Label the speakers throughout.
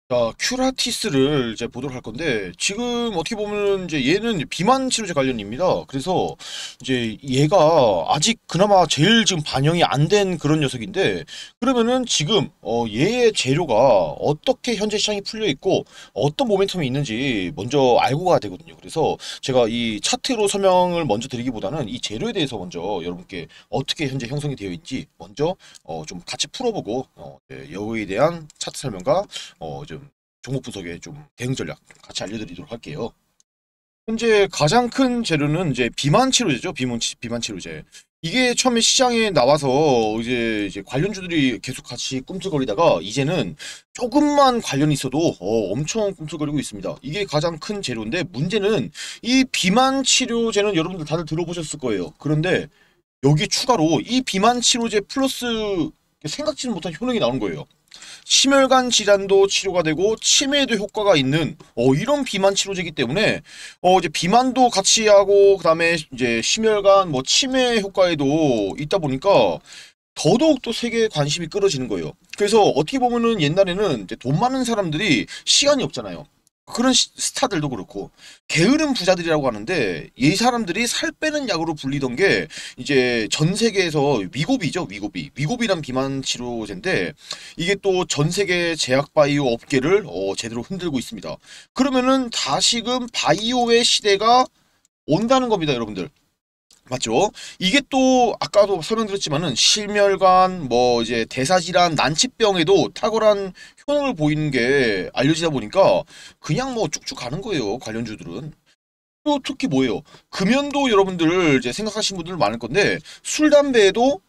Speaker 1: 자, 큐라티스를 이제 보도록 할 건데, 지금 어떻게 보면 이제 얘는 비만 치료제 관련입니다. 그래서 이제 얘가 아직 그나마 제일 지금 반영이 안 된 그런 녀석인데, 그러면은 지금, 얘의 재료가 어떻게 현재 시장이 풀려 있고, 어떤 모멘텀이 있는지 먼저 알고 가야 되거든요. 그래서 제가 이 차트로 설명을 먼저 드리기보다는 이 재료에 대해서 먼저 여러분께 어떻게 현재 형성이 되어 있는지 먼저 좀 같이 풀어보고, 네, 여기에 대한 차트 설명과 좀 종목 분석에 좀 대응 전략 좀 같이 알려드리도록 할게요. 현재 가장 큰 재료는 이제 비만 치료제죠. 비만 치료제. 이게 처음에 시장에 나와서 이제 관련주들이 계속 같이 꿈틀거리다가 이제는 조금만 관련이 있어도 엄청 꿈틀거리고 있습니다. 이게 가장 큰 재료인데 문제는 이 비만 치료제는 여러분들 다들 들어보셨을 거예요. 그런데 여기 추가로 이 비만 치료제 플러스 생각지는 못한 효능이 나오는 거예요. 심혈관 질환도 치료가 되고 치매에도 효과가 있는 이런 비만 치료제이기 때문에 이제 비만도 같이 하고 그다음에 이제 심혈관 뭐 치매 효과에도 있다 보니까 더더욱 또 세계에 관심이 끌어지는 거예요. 그래서 어떻게 보면은 옛날에는 이제 돈 많은 사람들이 시간이 없잖아요. 그런 스타들도 그렇고 게으른 부자들이라고 하는데 이 사람들이 살 빼는 약으로 불리던 게 이제 전 세계에서 위고비죠. 위고비란 비만 치료제인데 이게 또 전 세계 제약 바이오 업계를 제대로 흔들고 있습니다. 그러면은 다시금 바이오의 시대가 온다는 겁니다, 여러분들. 맞죠? 이게 또 아까도 설명드렸지만은 심혈관 뭐 이제 대사질환 난치병에도 탁월한 효능을 보이는 게 알려지다 보니까 그냥 뭐 쭉쭉 가는 거예요, 관련주들은. 또 특히 뭐예요? 금연도 여러분들 이제 생각하시는 분들 많을 건데 술 담배에도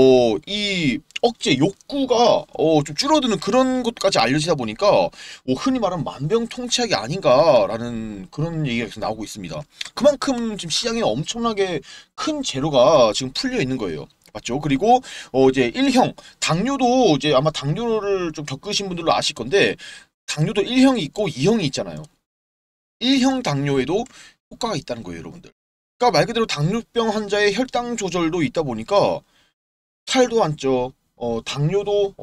Speaker 1: 이 억제 욕구가 좀 줄어드는 그런 것까지 알려지다 보니까 흔히 말하는 만병통치약이 아닌가라는 그런 얘기가 계속 나오고 있습니다. 그만큼 지금 시장에 엄청나게 큰 재료가 지금 풀려 있는 거예요. 맞죠? 그리고 이제 1형 당뇨도 이제 아마 당뇨를 좀 겪으신 분들도 아실 건데 당뇨도 1형이 있고 2형이 있잖아요. 1형 당뇨에도 효과가 있다는 거예요, 여러분들. 그러니까 말 그대로 당뇨병 환자의 혈당 조절도 있다 보니까 살도 안 쪄, 당뇨도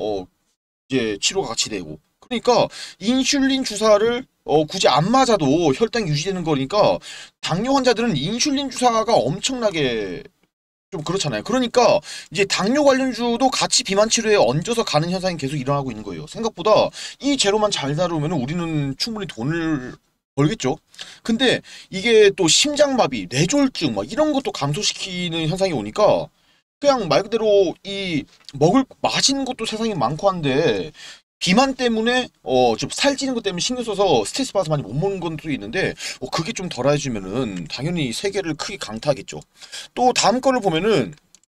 Speaker 1: 이제 치료가 같이 되고. 그러니까 인슐린 주사를 굳이 안 맞아도 혈당이 유지되는 거니까 당뇨 환자들은 인슐린 주사가 엄청나게 좀 그렇잖아요. 그러니까 이제 당뇨 관련주도 같이 비만 치료에 얹어서 가는 현상이 계속 일어나고 있는 거예요. 생각보다 이 재료만 잘 다루면 우리는 충분히 돈을 벌겠죠. 근데 이게 또 심장마비, 뇌졸중 막 이런 것도 감소시키는 현상이 오니까 그냥 말 그대로 이 먹을 맛있는 것도 세상에 많고 한데 비만 때문에 좀 살찌는 것 때문에 신경 써서 스트레스 받아서 많이 못 먹는 것도 있는데 그게 좀 덜해지면은 당연히 세계를 크게 강타하겠죠. 또 다음 거를 보면은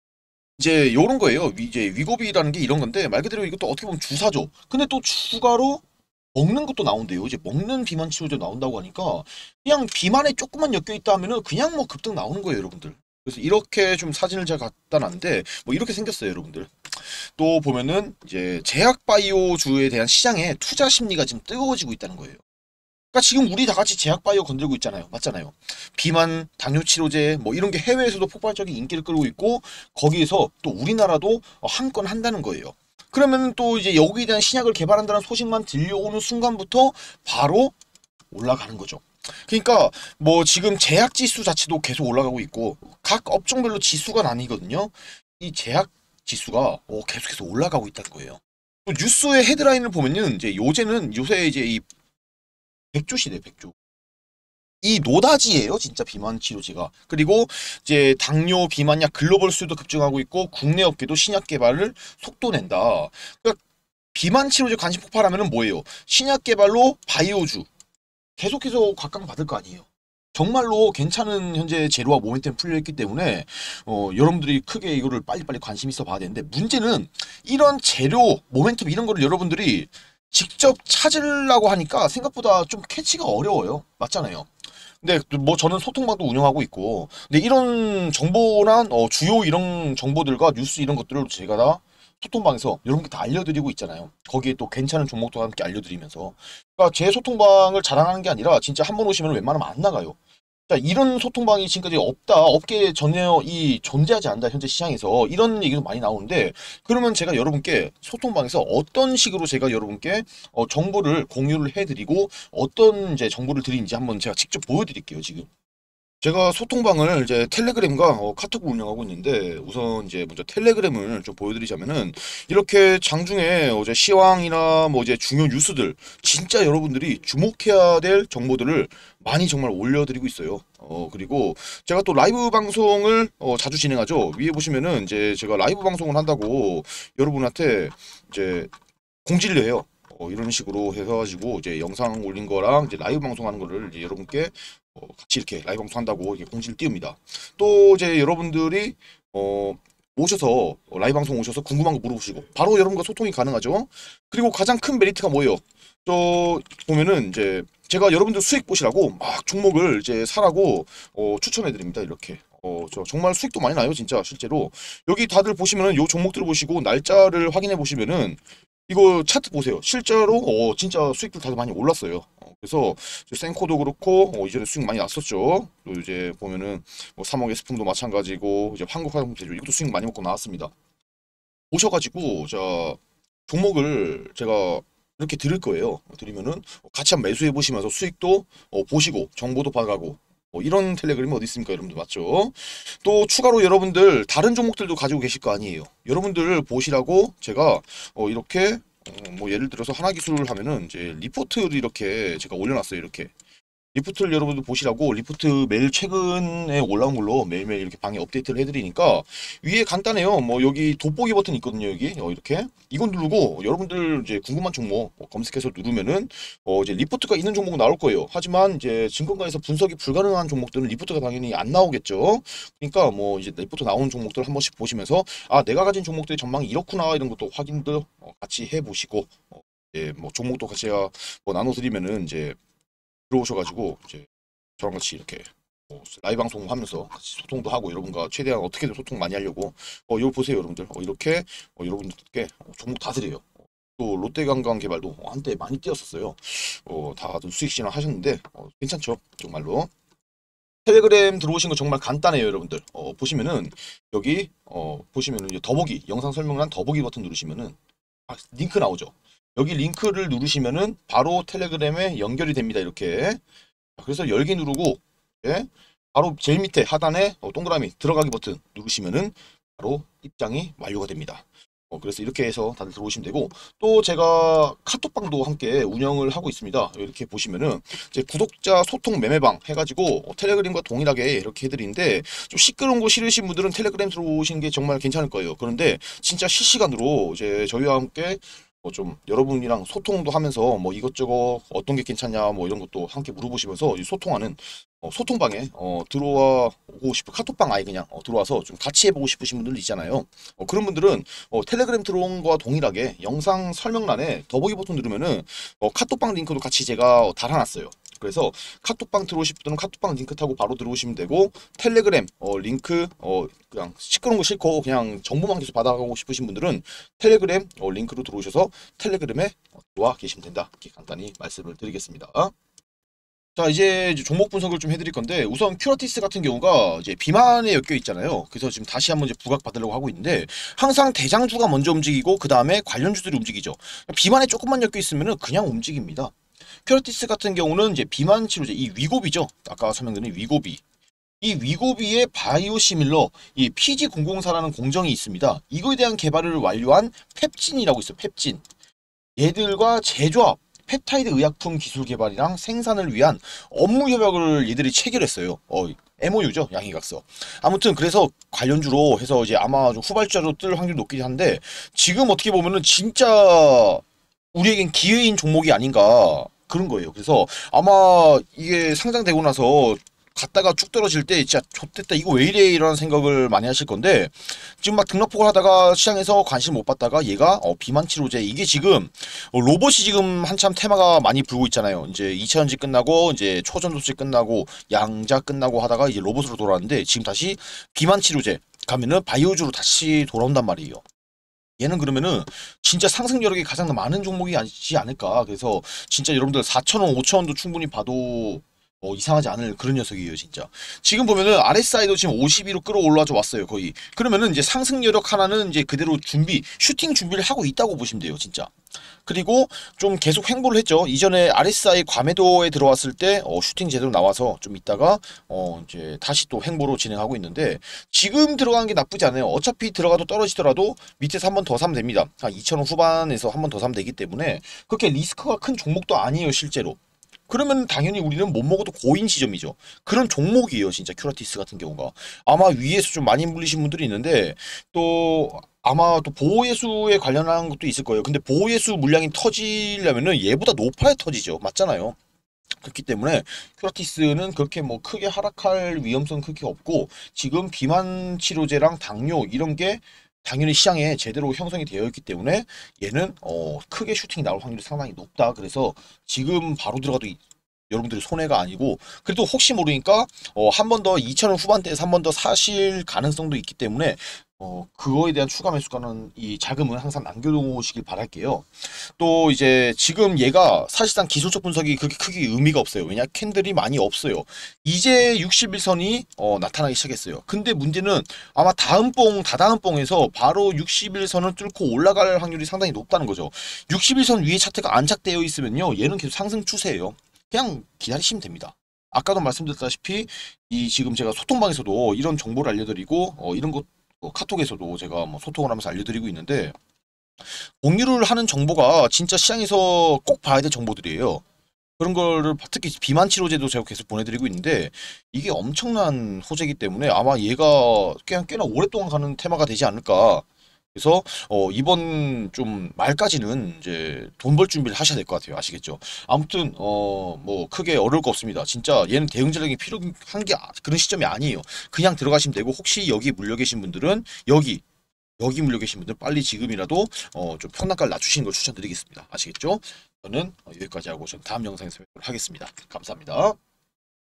Speaker 1: 이제 요런 거예요. 이제 위고비라는 게 이런 건데 말 그대로 이것도 어떻게 보면 주사죠. 근데 또 추가로 먹는 것도 나온대요. 이제 먹는 비만 치료제 나온다고 하니까 그냥 비만에 조금만 엮여 있다 하면은 그냥 뭐 급등 나오는 거예요, 여러분들. 그래서 이렇게 좀 사진을 제가 갖다 놨는데 뭐 이렇게 생겼어요, 여러분들. 또 보면은 이제 제약 바이오주에 대한 시장의 투자 심리가 지금 뜨거워지고 있다는 거예요. 그러니까 지금 우리 다 같이 제약 바이오 건들고 있잖아요. 맞잖아요. 비만, 당뇨 치료제 뭐 이런 게 해외에서도 폭발적인 인기를 끌고 있고 거기에서 또 우리나라도 한 건 한다는 거예요. 그러면 또 이제 여기에 대한 신약을 개발한다는 소식만 들려오는 순간부터 바로 올라가는 거죠. 그러니까 뭐 지금 제약 지수 자체도 계속 올라가고 있고 각 업종별로 지수가 나뉘거든요. 이 제약 지수가 계속해서 올라가고 있다는 거예요. 또 뉴스의 헤드라인을 보면은 이제 요새 이제 이 백조 시대 백조. 이 노다지예요, 진짜 비만 치료제가. 그리고 이제 당뇨, 비만약 글로벌 수요도 급증하고 있고 국내 업계도 신약 개발을 속도낸다. 그러니까 비만 치료제 관심 폭발하면은 뭐예요? 신약 개발로 바이오주 계속해서 각광받을 거 아니에요. 정말로 괜찮은 현재 재료와 모멘텀 풀려있기 때문에 여러분들이 크게 이거를 빨리빨리 관심 있어 봐야 되는데 문제는 이런 재료, 모멘텀 이런 거를 여러분들이 직접 찾으려고 하니까 생각보다 좀 캐치가 어려워요. 맞잖아요. 근데 뭐 저는 소통방도 운영하고 있고 근데 이런 정보나 주요 이런 정보들과 뉴스 이런 것들을 제가 다 소통방에서 여러분께 다 알려드리고 있잖아요. 거기에 또 괜찮은 종목도 함께 알려드리면서 그러니까 제 소통방을 자랑하는 게 아니라 진짜 한 번 오시면 웬만하면 안 나가요. 자, 이런 소통방이 지금까지 없다. 업계에 전혀 존재하지 않는다. 현재 시장에서. 이런 얘기도 많이 나오는데, 그러면 제가 여러분께 소통방에서 어떤 식으로 제가 여러분께 정보를 공유를 해드리고, 어떤 이제 정보를 드리는지 한번 제가 직접 보여드릴게요, 지금. 제가 소통방을 이제 텔레그램과 카톡을 운영하고 있는데, 우선 이제 먼저 텔레그램을 좀 보여드리자면은, 이렇게 장중에 이제 시황이나 뭐 이제 중요 뉴스들, 진짜 여러분들이 주목해야 될 정보들을 많이 정말 올려드리고 있어요. 그리고 제가 또 라이브 방송을 자주 진행하죠. 위에 보시면은 이제 제가 라이브 방송을 한다고 여러분한테 이제 공지를 해요. 이런 식으로 해가지고 이제 영상 올린 거랑 이제 라이브 방송하는 거를 이제 여러분께 같이 이렇게 라이브 방송한다고 이렇게 공지를 띄웁니다. 또 이제 여러분들이 오셔서 라이브 방송 오셔서 궁금한 거 물어보시고 바로 여러분과 소통이 가능하죠. 그리고 가장 큰 메리트가 뭐예요? 저 보면은 이제 제가 여러분들 수익 보시라고 막 종목을 이제 사라고 추천해 드립니다. 이렇게. 저 정말 수익도 많이 나요, 진짜 실제로. 여기 다들 보시면은 요 종목들 보시고 날짜를 확인해 보시면은 이거 차트 보세요. 실제로 진짜 수익들 다들 많이 올랐어요. 그래서 센코도 그렇고 이전에 수익 많이 났었죠. 또 이제 보면은 뭐 3억 S품도 마찬가지고 이제 한국화장품제조 이것도 수익 많이 먹고 나왔습니다. 오셔가지고 자 종목을 제가 이렇게 드릴 거예요. 드리면은 같이 한번 매수해 보시면서 수익도 보시고 정보도 받아가고 이런 텔레그램이 어디 있습니까, 여러분들? 맞죠? 또 추가로 여러분들 다른 종목들도 가지고 계실 거 아니에요. 여러분들 보시라고 제가 이렇게 뭐 예를 들어서 하나기술을 하면은 이제 리포트를 이렇게 제가 올려놨어요. 이렇게 리포트를 여러분들 보시라고 리포트 매일 최근에 올라온 걸로 매일매일 이렇게 방에 업데이트를 해드리니까 위에 간단해요. 뭐 여기 돋보기 버튼 있거든요. 여기 이렇게 이건 누르고 여러분들 이제 궁금한 종목 검색해서 누르면은 이제 리포트가 있는 종목은 나올 거예요. 하지만 이제 증권가에서 분석이 불가능한 종목들은 리포트가 당연히 안 나오겠죠. 그러니까 뭐 이제 리포트 나오는 종목들 한 번씩 보시면서 아 내가 가진 종목들의 전망이 이렇구나 이런 것도 확인도 같이 해보시고 뭐 종목도 같이 뭐 나눠드리면은 이제 들어오셔가지고 이제 저랑 같이 이렇게 라이브 방송하면서 같이 소통도 하고 여러분과 최대한 어떻게든 소통 많이 하려고 이거 보세요 여러분들 이렇게 여러분들께 종목 다 드려요. 또 롯데관광개발도 한때 많이 뛰었었어요. 다들 수익 실현 하셨는데 괜찮죠 정말로. 텔레그램 들어오신 거 정말 간단해요 여러분들. 보시면은 여기 보시면은 이제 더보기 영상 설명란 더보기 버튼 누르시면은 링크 나오죠. 여기 링크를 누르시면은 바로 텔레그램에 연결이 됩니다. 이렇게. 그래서 열기 누르고 예, 바로 제일 밑에 하단에 동그라미 들어가기 버튼 누르시면은 바로 입장이 완료가 됩니다. 그래서 이렇게 해서 다들 들어오시면 되고 또 제가 카톡방도 함께 운영을 하고 있습니다. 이렇게 보시면은 이제 구독자 소통 매매방 해가지고 텔레그램과 동일하게 이렇게 해드리는데 좀 시끄러운 거 싫으신 분들은 텔레그램 들어오시는 게 정말 괜찮을 거예요. 그런데 진짜 실시간으로 이제 저희와 함께 좀 여러분이랑 소통도 하면서 뭐 이것저것 어떤 게 괜찮냐 뭐 이런 것도 함께 물어보시면서 소통하는 소통방에 들어와 오고 싶은 카톡방 아예 그냥 들어와서 좀 같이 해보고 싶으신 분들 있잖아요. 그런 분들은 텔레그램 들어온 거와 동일하게 영상 설명란에 더보기 버튼 누르면은 카톡방 링크도 같이 제가 달아놨어요. 그래서 카톡방 들어오실 분들은 카톡방 링크 타고 바로 들어오시면 되고 텔레그램 링크 그냥 시끄러운 거 싫고 그냥 정보만 계속 받아가고 싶으신 분들은 텔레그램 링크로 들어오셔서 텔레그램에 들어와 계시면 된다. 이렇게 간단히 말씀을 드리겠습니다. 자 이제 종목 분석을 좀 해드릴 건데 우선 큐라티스 같은 경우가 이제 비만에 엮여 있잖아요. 그래서 지금 다시 한번 이제 부각 받으려고 하고 있는데 항상 대장주가 먼저 움직이고 그 다음에 관련주들이 움직이죠. 비만에 조금만 엮여 있으면은 그냥 움직입니다. 큐라티스 같은 경우는 이제 비만 치료제 이 위고비죠. 아까 설명드린 위고비. 이 위고비의 바이오시밀러 이 PG004라는 공정이 있습니다. 이거에 대한 개발을 완료한 펩진이라고 있어요. 펩진. 얘들과 제조합 펩타이드 의약품 기술 개발이랑 생산을 위한 업무 협약을 얘들이 체결했어요. MOU죠. 양해각서. 아무튼 그래서 관련주로 해서 이제 아마 좀 후발주자로 뜰 확률이 높긴 한데 지금 어떻게 보면은 진짜 우리에겐 기회인 종목이 아닌가 그런 거예요. 그래서 아마 이게 상장되고 나서 갔다가 쭉 떨어질 때 진짜 좆됐다 이거 왜 이래 이런 생각을 많이 하실 건데 지금 막 등락폭을 하다가 시장에서 관심 못 받다가 얘가 비만 치료제 이게 지금 로봇이 지금 한참 테마가 많이 불고 있잖아요. 이제 2차 전지 끝나고 이제 초전도체 끝나고 양자 끝나고 하다가 이제 로봇으로 돌아왔는데 지금 다시 비만 치료제 가면은 바이오주로 다시 돌아온단 말이에요. 얘는 그러면은 진짜 상승 여력이 가장 많은 종목이 아니지 않을까. 그래서 진짜 여러분들 4,000원, 5,000원도 충분히 봐도 이상하지 않을 그런 녀석이에요, 진짜. 지금 보면은 RSI도 지금 52로 끌어올라 왔어요, 거의. 그러면은 이제 상승 여력 하나는 이제 그대로 슈팅 준비를 하고 있다고 보시면 돼요, 진짜. 그리고 좀 계속 횡보를 했죠. 이전에 RSI 과매도에 들어왔을 때 슈팅 제대로 나와서 좀 있다가 이제 다시 또 횡보로 진행하고 있는데, 지금 들어가는 게 나쁘지 않아요. 어차피 들어가도 떨어지더라도 밑에서 한 번 더 사면 됩니다. 한 2,000원 후반에서 한 번 더 사면 되기 때문에 그렇게 리스크가 큰 종목도 아니에요, 실제로. 그러면 당연히 우리는 못 먹어도 고인 지점이죠. 그런 종목이에요, 진짜 큐라티스 같은 경우가. 아마 위에서 좀 많이 물리신 분들이 있는데, 또 아마 또 보호예수에 관련한 것도 있을 거예요. 근데 보호예수 물량이 터지려면은 얘보다 높아야 터지죠. 맞잖아요. 그렇기 때문에 큐라티스는 그렇게 뭐 크게 하락할 위험성 크게 없고, 지금 비만 치료제랑 당뇨 이런 게 당연히 시장에 제대로 형성이 되어 있기 때문에 얘는 크게 슈팅이 나올 확률이 상당히 높다. 그래서 지금 바로 들어가도 여러분들이 손해가 아니고, 그래도 혹시 모르니까 한 번 더 2,000원 후반대에서 한 번 더 사실 가능성도 있기 때문에 그거에 대한 추가 매수가는 이 자금은 항상 남겨놓으시길 바랄게요. 또 이제 지금 얘가 사실상 기술적 분석이 그렇게 크게 의미가 없어요. 왜냐, 캔들이 많이 없어요. 이제 61선이 나타나기 시작했어요. 근데 문제는 아마 다음 다다음 뽕에서 바로 61선을 뚫고 올라갈 확률이 상당히 높다는 거죠. 61선 위에 차트가 안착되어 있으면요, 얘는 계속 상승 추세예요. 그냥 기다리시면 됩니다. 아까도 말씀드렸다시피 이 지금 제가 소통방에서도 이런 정보를 알려드리고 이런 것 카톡에서도 제가 뭐 소통을 하면서 알려드리고 있는데, 공유를 하는 정보가 진짜 시장에서 꼭 봐야 될 정보들이에요. 그런 거를 특히 비만 치료제도 제가 계속 보내드리고 있는데, 이게 엄청난 호재이기 때문에 아마 얘가 꽤나 오랫동안 가는 테마가 되지 않을까. 그래서 이번 좀 말까지는 이제 돈 벌 준비를 하셔야 될 것 같아요. 아시겠죠? 아무튼 뭐 크게 어려울 거 없습니다. 진짜 얘는 대응 전략이 필요한 게 그런 시점이 아니에요. 그냥 들어가시면 되고, 혹시 여기 물려 계신 분들은 여기 물려 계신 분들 빨리 지금이라도 좀 평단가를 낮추시는 걸 추천드리겠습니다. 아시겠죠? 저는 여기까지 하고 전 다음 영상에서 뵙도록 하겠습니다. 감사합니다.